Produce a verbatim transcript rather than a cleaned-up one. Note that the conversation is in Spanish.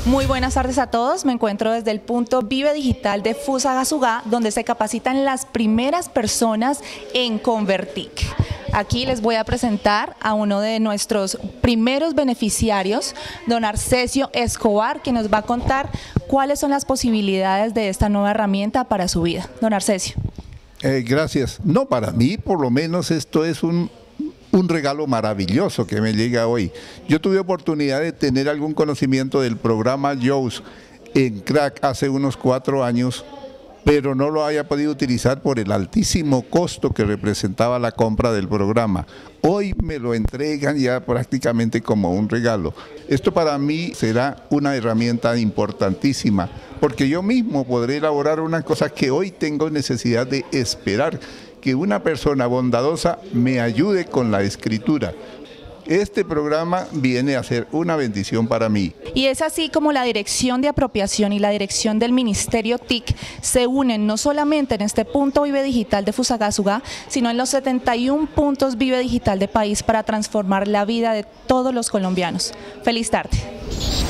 Muy buenas tardes a todos, me encuentro desde el punto Vive Digital de Fusagasugá, donde se capacitan las primeras personas en Convertic. Aquí les voy a presentar a uno de nuestros primeros beneficiarios, don Arcesio Escobar, que nos va a contar cuáles son las posibilidades de esta nueva herramienta para su vida. Don Arcesio. Eh, gracias. No, para mí por lo menos esto es un, un regalo maravilloso que me llega hoy. Yo tuve oportunidad de tener algún conocimiento del programa JAWS en Crack hace unos cuatro años, pero no lo había podido utilizar por el altísimo costo que representaba la compra del programa. Hoy me lo entregan ya prácticamente como un regalo. Esto para mí será una herramienta importantísima, porque yo mismo podré elaborar una cosa que hoy tengo necesidad de esperar, que una persona bondadosa me ayude con la escritura. Este programa viene a ser una bendición para mí. Y es así como la Dirección de Apropiación y la Dirección del Ministerio T I C se unen no solamente en este punto Vive Digital de Fusagasugá, sino en los setenta y un puntos Vive Digital de país para transformar la vida de todos los colombianos. Feliz tarde.